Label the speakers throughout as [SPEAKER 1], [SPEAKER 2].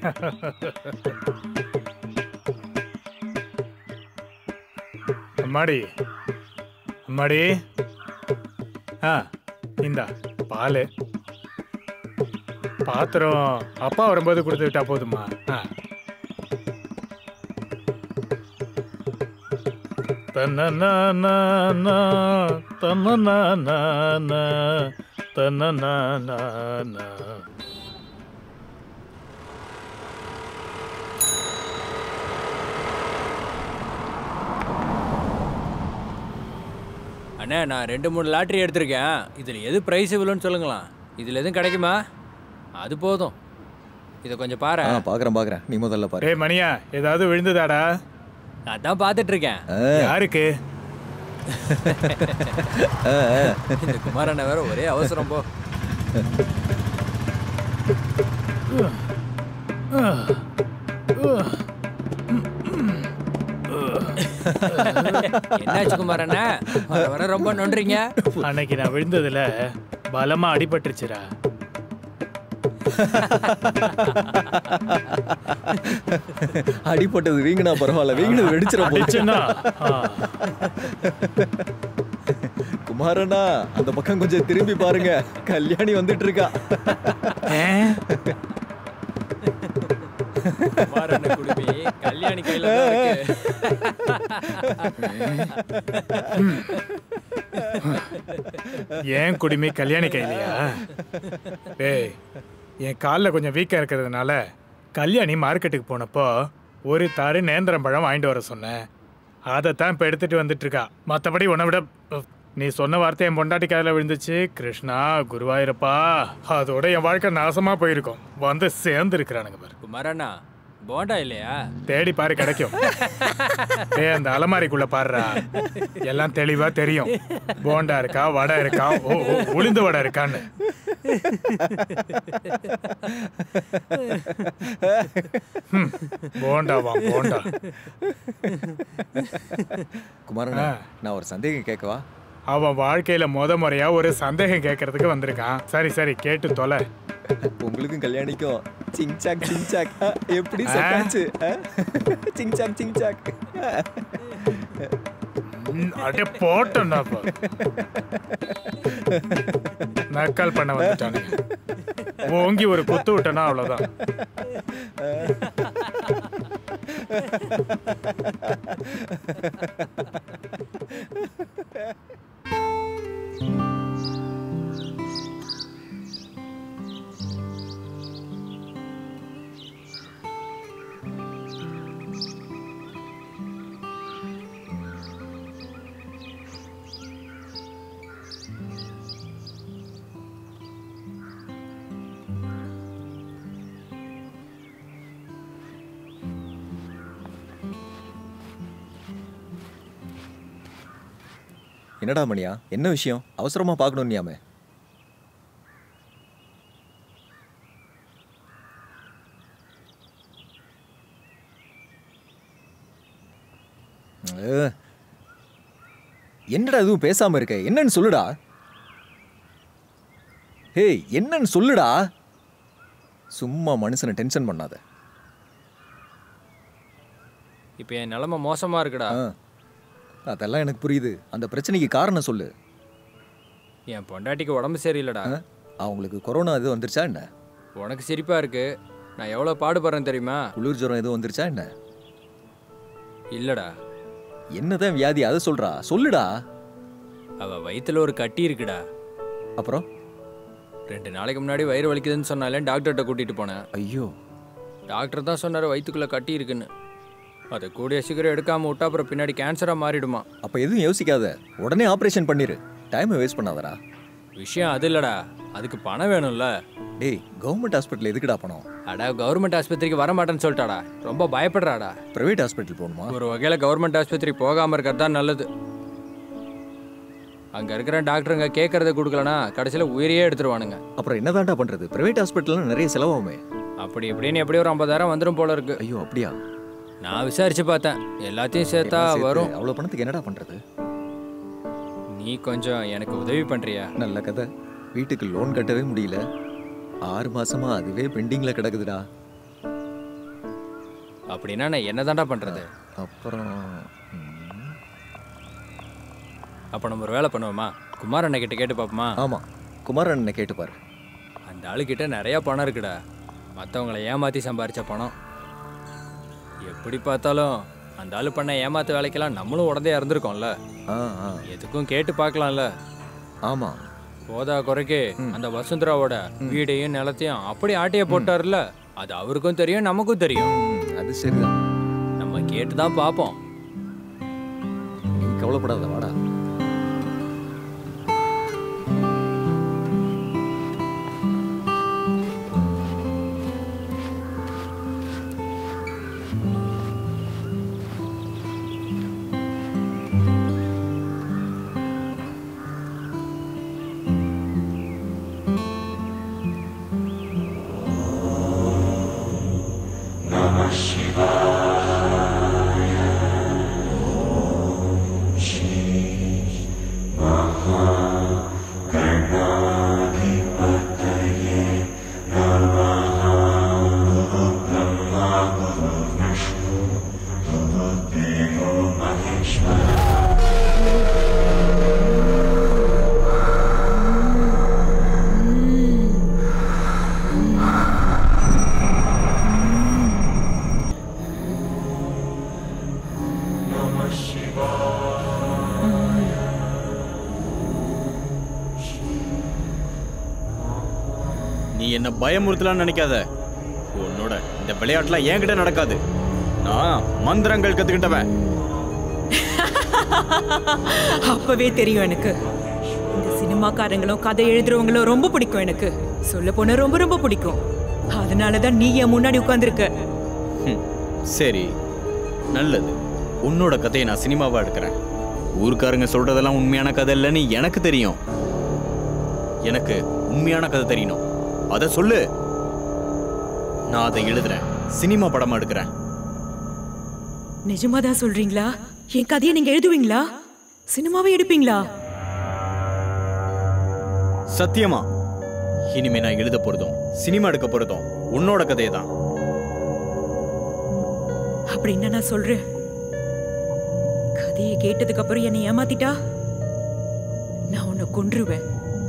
[SPEAKER 1] அம்மாடி அம்மாடி, இந்தா பால். பாத்திரம் அப்பா வரும்போது கொடுத்து விட்டா போதுமா? தன்னா
[SPEAKER 2] அண்ணே, நான் 2-3 லாட்டரி எடுத்திருக்கேன். இதில் எது ப்ரைஸ் இவ்வளோன்னு சொல்லுங்களேன். இதில் எதுவும் கிடைக்குமா? அது போதும். இதை கொஞ்சம் பாரு.
[SPEAKER 3] பார்க்குறேன். நீ முதல்ல பாரு.
[SPEAKER 1] மணியா, ஏதாவது விழுந்ததாடா?
[SPEAKER 2] அதான் பார்த்துட்டு இருக்கேன்.
[SPEAKER 1] யாருக்கு?
[SPEAKER 2] இந்த குமாரண்ண வேற ஒரே அவசரம் போ. என்னாச்சு குமாரண்ணா, வர ரொம்ப நன்றீங்க.
[SPEAKER 1] அன்னைக்கு நான் விழுந்ததுல பலமா அடிபட்டுருச்சுரா.
[SPEAKER 3] அடிபட்டது வீங்கினா பரவாயில்ல, வீங்கினது வெடிச்சிட போச்சுன்னா. குமாரண்ணா, அந்த பக்கம் கொஞ்சம் திரும்பி பாருங்க, கல்யாணி வந்துட்டு இருக்கா.
[SPEAKER 2] கல்யாணி கையில
[SPEAKER 1] ஏன் குடிமி கல்யாணி கையிலையா? டேய், என் காலில் கொஞ்சம் வீக்காக இருக்கிறதுனால கல்யாணி மார்க்கெட்டுக்கு போனப்போ ஒரு தாரு நேந்திரம் பழம் வாங்கிட்டு வர சொன்னேன். அதைத்தான் இப்போ எடுத்துகிட்டு வந்துட்டு இருக்கா. மற்றபடி உன்னை விட நீ சொன்ன வார்த்தை என் பொண்டாட்டி காதில் விழுந்துச்சு. கிருஷ்ணா குருவாயிரப்பா, அதோட என் வாழ்க்கை நாசமாக போயிருக்கோம். வந்து சேர்ந்து இருக்கிறானுங்க பாரு.
[SPEAKER 2] குமாரண்ணா, போண்டா இல்லையா?
[SPEAKER 1] தேடி பாரு, கிடைக்கும். அந்த அலமாரிக்குள்ள பாருடா, எல்லாம் தெளிவா தெரியும். போண்டா இருக்கா, வடை இருக்கா, உளுந்து வடை இருக்கான்னு. போண்டாவா போண்டா.
[SPEAKER 3] குமாரண்ணா, நான் ஒரு சந்தேகம் கேட்கவா?
[SPEAKER 1] அவன் வாழ்க்கையில முறையா ஒரு சந்தேகம் கேட்கறதுக்கு வந்திருக்கான். சரி சரி, கேட்டு தொலை.
[SPEAKER 3] உங்களுக்கும் கல்யாணிக்கும் சிங்சாக் சிங்சாக் எப்படி செட்டாச்சு? சிங்சாக் சிங்சாக்
[SPEAKER 1] அடே போட்டா நக்கல் பண்ண வந்துட்டானு. ஓங்கி ஒரு குத்து விட்டனா அவ்வளவுதான்.
[SPEAKER 3] என்னடா மணியா, என்ன விஷயம்? அவசரமா பார்க்கணும் நீயாமே. என்னடா எதுவும் பேசாம இருக்க? என்னன்னு சொல்லுடா. ஹேய், என்னன்னு சொல்லுடா. சும்மா மனுஷனை டென்ஷன் பண்ணாத.
[SPEAKER 2] இப்போ என் நிலைமை மோசமா இருக்குடா.
[SPEAKER 3] அதெல்லாம் எனக்கு புரியுது. அந்த பிரச்சனைக்கு காரணம் சொல்லு.
[SPEAKER 2] என் பொண்டாட்டிக்கு உடம்பு சரியில்லடா.
[SPEAKER 3] அவங்களுக்கு கொரோனா எதுவும் வந்துருச்சா என்ன?
[SPEAKER 2] உனக்கு சிரிப்பா இருக்கு, நான் எவ்வளோ பாடுபடுறேன் தெரியுமா?
[SPEAKER 3] குளிர் ஜுரம் எதுவும் வந்துருச்சா என்ன?
[SPEAKER 2] இல்லடா.
[SPEAKER 3] என்னதான் வியாதி அதை சொல்றா, சொல்லுடா.
[SPEAKER 2] அவ வயிற்றுல ஒரு கட்டி இருக்குடா.
[SPEAKER 3] அப்புறம்
[SPEAKER 2] 2 நாளைக்கு முன்னாடி வயிறு வலிக்குதுன்னு சொன்னாலே டாக்டர்கிட்ட கூட்டிட்டு போனேன்.
[SPEAKER 3] ஐயோ,
[SPEAKER 2] டாக்டர் தான் சொன்னார் வயிற்றுக்குள்ள கட்டி இருக்குன்னு. அதை கூடிய சீக்கிரம் எடுக்காம விட்டா அப்புறம் பின்னாடி கேன்சராக மாறிடுமா.
[SPEAKER 3] அப்போ எதுவும் யோசிக்காத, உடனே ஆப்ரேஷன் பண்ணிரு. டைமை வேஸ்ட் பண்ணாதடா.
[SPEAKER 2] விஷயம் அது இல்லடா, அதுக்கு பணம் வேணும்ல.
[SPEAKER 3] டேய், கவர்மெண்ட் ஹாஸ்பிட்டல் எதுக்குடா பணம்?
[SPEAKER 2] அடா, கவர்மெண்ட் ஆஸ்பத்திரிக்கு வர மாட்டேன்னு சொல்லிட்டாடா. ரொம்ப பயப்படுறாடா.
[SPEAKER 3] பிரைவேட் ஹாஸ்பிட்டல் போகணுமா?
[SPEAKER 2] ஒரு வகையில் கவர்மெண்ட் ஆஸ்பத்திரி போகாமல் இருக்கிறது தான் நல்லது. அங்கே இருக்கிற டாக்டருங்க கேட்கறத கொடுக்கலனா கடைசியில் உயிரையே எடுத்துருவானுங்க.
[SPEAKER 3] அப்புறம் என்னதான்டா பண்ணுறது? பிரைவேட் ஹாஸ்பிட்டல்ல நிறைய செலவாகுமே.
[SPEAKER 2] அப்படி இப்படின்னு எப்படியும் ஒரு 50,000 வந்துடும் போல இருக்கு.
[SPEAKER 3] ஐயோ, அப்படியா?
[SPEAKER 2] நான் விசாரிச்சு பார்த்தேன், எல்லாத்தையும் சேர்த்தா வரும்.
[SPEAKER 3] அவ்வளோ பணத்துக்கு என்னடா பண்ணுறது?
[SPEAKER 2] நீ கொஞ்சம் எனக்கு உதவி பண்ணுறியா?
[SPEAKER 3] நல்ல கதை. வீட்டுக்கு லோன் கட்டவே முடியல. 6 மாசமா அதுவே பெண்டிங்கில் கிடக்குதுடா.
[SPEAKER 2] அப்படின்னா நான் என்னதான்டா பண்றது?
[SPEAKER 3] அப்புறம்
[SPEAKER 2] அப்போ நம்ம ஒரு வேலை பண்ணுவோமா? குமார் அண்ணன் கிட்ட கேட்டு பார்ப்போமா?
[SPEAKER 3] ஆமா, குமார் அண்ணனை கேட்டுப்பாரு.
[SPEAKER 2] அந்த ஆளுக்கிட்ட நிறையா பணம் இருக்குடா. மற்றவங்களை ஏமாற்றி சம்பாரித்த பணம். எப்படி பார்த்தாலும் அந்த ஆளு பண்ண ஏமாத்து வேலைக்கெல்லாம் நம்மளும் உடனே இறந்துருக்கோம்ல. எதுக்கும் கேட்டு பார்க்கலாம்ல.
[SPEAKER 3] ஆமா,
[SPEAKER 2] போதா குறைக்கு அந்த வசுந்தராவோட வீடையும் நிலத்தையும் அப்படி ஆட்டைய போட்டார்ல, அது அவருக்கும் தெரியும் நமக்கும் தெரியும்.
[SPEAKER 3] அது சரிதான்,
[SPEAKER 2] நம்ம கேட்டு தான் பார்ப்போம்.
[SPEAKER 3] நீ கவலைப்படாத, வாடா.
[SPEAKER 4] நீ என்ன பயமுறுத்தலான்னு நினைக்காத. உன்னோட இந்த விளையாட்டுலாம் என்கிட்ட நடக்காது. நான் மந்திரங்கள் கத்துக்கிட்டவன்.
[SPEAKER 5] அப்பவே தெரியும் எனக்கு. இந்த சினிமாக்காரங்களும் கதை எழுதுறவங்களும் ரொம்ப பிடிக்கும் எனக்கு. சொல்ல போன ரொம்ப ரொம்ப பிடிக்கும். அதனாலதான் நீ என் முன்னாடி உட்கார்ந்துருக்க.
[SPEAKER 4] சரி, நல்லது. உன்னோட கதையை நான் சினிமாவா எடுக்கிறேன். ஊருக்காரங்க சொல்றதெல்லாம் உண்மையான கதை இல்லைன்னு எனக்கு தெரியும். எனக்கு உண்மையான கதை தெரியணும். அதை சொல்லு. நான் அதை எழுதுறேன், சினிமா படமா எடுக்கிறேன்.
[SPEAKER 5] நிஜமாதான் சொல்றீங்களா? என் கதையை நீங்க எழுதுவீங்களா? சினிமாவை எடுப்பீங்களா?
[SPEAKER 4] சத்தியமா. இனிமே நான் எழுத போறதும் சினிமா எடுக்க போறதும் உன்னோட கதையை தான்.
[SPEAKER 5] அப்படின்னு நான் சொல்றேன். கதையை கேட்டதுக்கு அப்புறம் என்னை ஏமாத்திட்டா நான் உன்னை கொன்றுவேன்.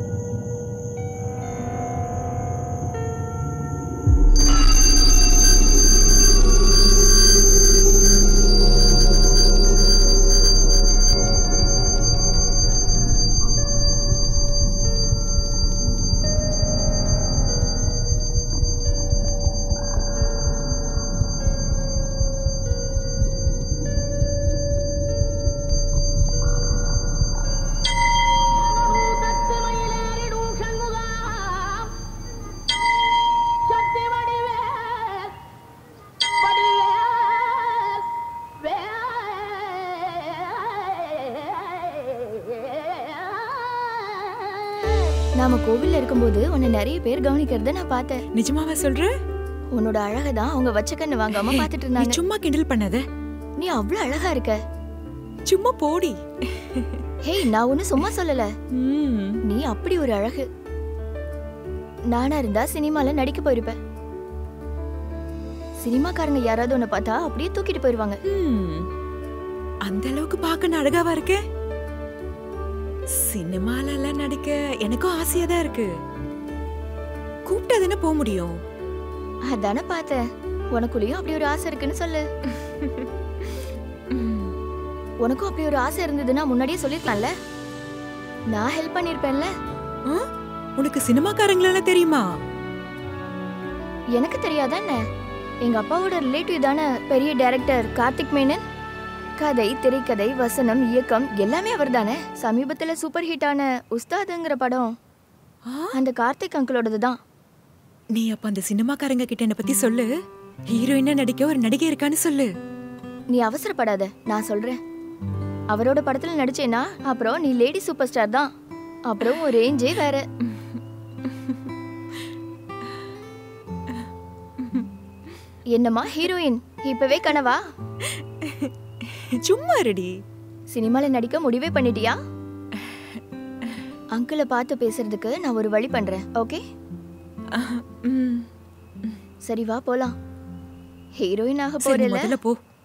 [SPEAKER 6] நாம கோவில்ல இருக்கும்போது உன்னை நிறைய பேர் கவனிக்கிறத நான் பார்த்தேன்.
[SPEAKER 5] நிஜமாவா சொல்ற?
[SPEAKER 6] உன்னோட அழகதான் அவங்க வச்ச கண்ணு வாங்காம பாத்துட்டு இருந்தாங்க.
[SPEAKER 5] சும்மா கிண்டல் பண்ணாத.
[SPEAKER 6] நீ அவ்வளவு அழகா இருக்க.
[SPEAKER 5] சும்மா போடி.
[SPEAKER 6] ஹேய், நான் ஒன்னும் சும்மா சொல்லல. நீ அப்படி ஒரு அழகு. நானா இருந்தா சினிமால நடிக்க போயிருப்பேன். சினிமாக்காரங்க யாராவது உன்னை பார்த்தா அப்படியே தூக்கிட்டு போயிருவாங்க.
[SPEAKER 5] அந்த அளவுக்கு பார்க்க நான் அழகாவா இருக்கேன்? சினிமால எல்லாம் நடிக்க எனக்கும் ஆசையா தான் இருக்கு. கூப்பிட்டா தானே போக முடியும்.
[SPEAKER 6] அதானே பார்த்தேன். உனக்குள்ளயும் அப்படி ஒரு ஆசை இருக்குன்னு சொல்லு. உனக்கும் அப்படி ஒரு ஆசை இருந்ததுன்னா முன்னாடியே சொல்லிருக்கலாம்ல. நான் ஹெல்ப் பண்ணிருப்பேன்ல.
[SPEAKER 5] உனக்கு சினிமாக்காரங்களெல்லாம் தெரியுமா?
[SPEAKER 6] எனக்கு தெரியாதா என்ன? எங்க அப்பாவோட ரிலேட்டிவ் தானே பெரிய டைரக்டர் கார்த்திக் மேனன். கதை, திரைக்கதை, வசனம், இயக்கம் எல்லாமே அவர் தானே. சமீபத்துல சூப்பர் ஹிட்டான உஸ்தாதுங்கிற படம் அந்த கார்த்திக் அங்கிளோடது தான்.
[SPEAKER 5] நீ அப்ப அந்த சினிமாக்காரங்க கிட்ட என்ன பத்தி சொல்லு. ஹீரோயினா நடிக்க ஒரு நடிகை இருக்கான்னு சொல்லு.
[SPEAKER 6] நீ அவசரப்படாத, நான் சொல்றேன். அவரோட படத்துல நடிச்சேனா அப்புறம் நீ லேடி சூப்பர் ஸ்டார் தான். அப்புறம் ஒரு ரேஞ்சே வேற. என்னம்மா ஹீரோயின், இப்பவே கனவா?
[SPEAKER 5] சும்மா ரெடி.
[SPEAKER 6] சினிமால நடிக்க முடிவே பண்ணிட்டியா? அங்கிளை பார்த்து பேசுறதுக்கு நான் ஒரு வழி பண்றேன். ஓகே, சரி வா போலாம். ஹீரோயின் ஆக
[SPEAKER 5] சரி, நீ
[SPEAKER 6] போறல.
[SPEAKER 5] முதல்ல போ.